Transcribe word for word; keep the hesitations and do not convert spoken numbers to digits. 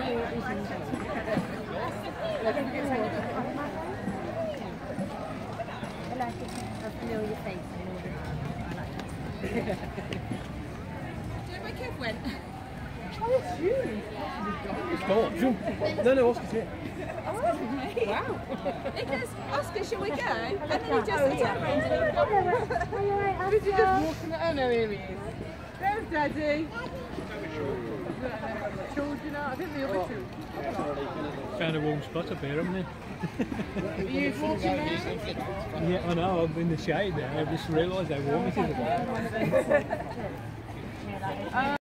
A familiar face in order. I like that. Do you know where Kev went? Oh, it's you! It's gone. No, no, Oscar's here. Oscar's with me. Wow. He goes, Oscar, shall we go? And then he just turns around and he goes, Did you just walk in the... Oh no, here he is. There's Daddy. Children are, I think the other two. Found a warm spot up here, haven't you? Are you walking there? Yeah, I know, I'm in the shade there. I just realised how warm it is.